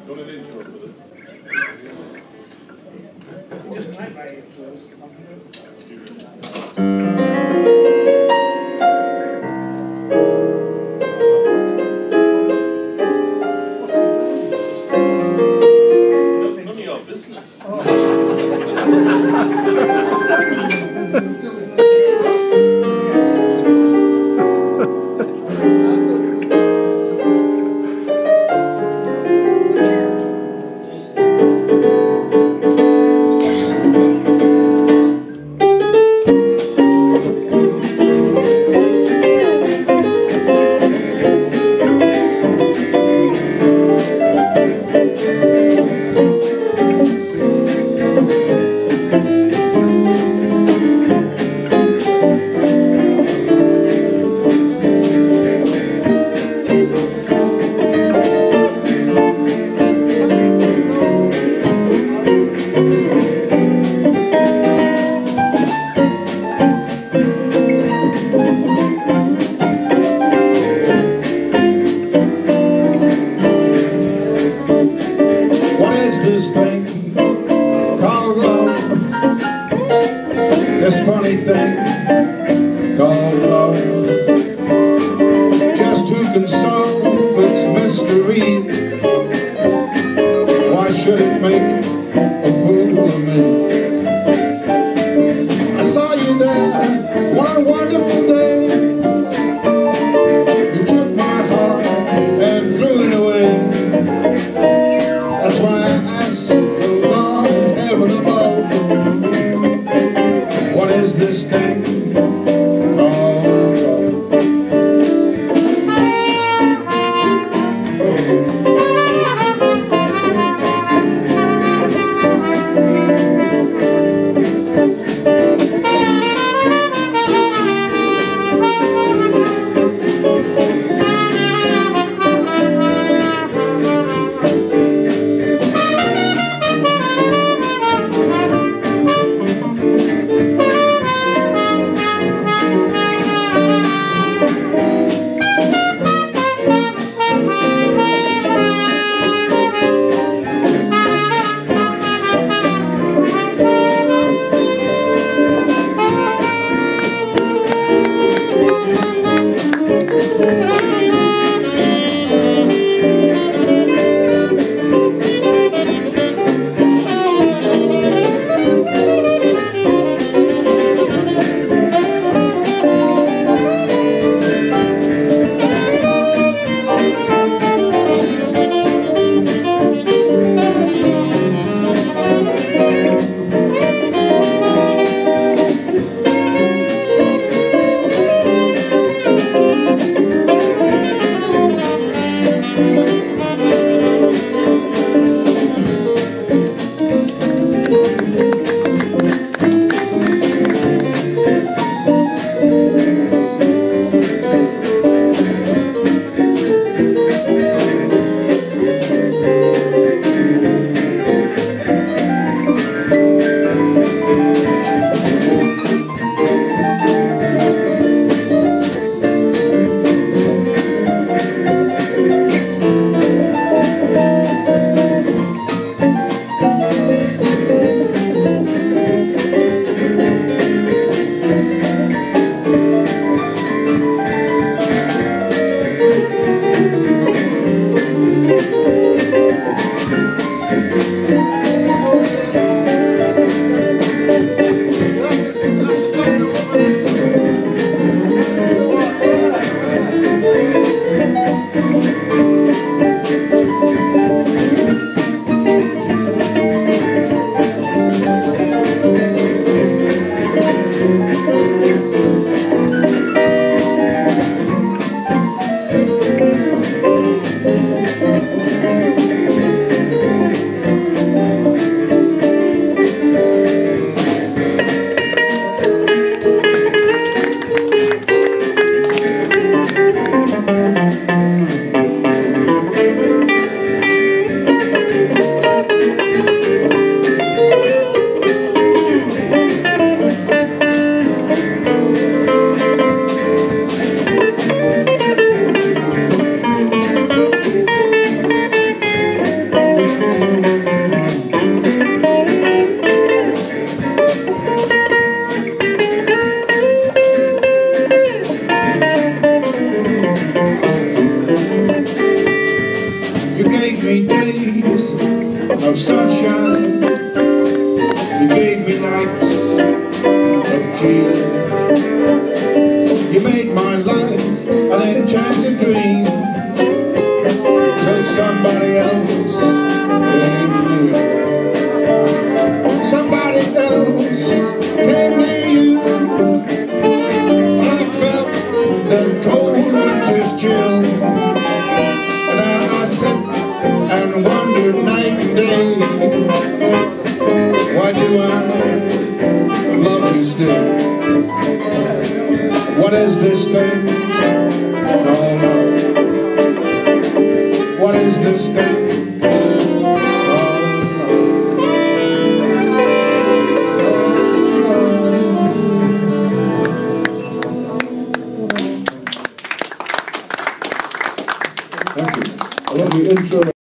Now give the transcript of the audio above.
want an intro for this? Just like my intros. None of your business. This thing called love, this funny thing called love, just who can solve its mystery? Why should it make a fool of me? I saw you there one wonderful day. You took my heart and threw it away. That's why I ask the Lord in heaven above, what is this thing called love? gave me days of sunshine. You gave me nights of cheer. You made my life an enchanted dream till somebody else came near. Somebody else came near you. I felt the cold winter's chill, and I sit and wonder night and day, why do I love you still? What is this thing called love? What is this thing called love? Thank you. I love the intro.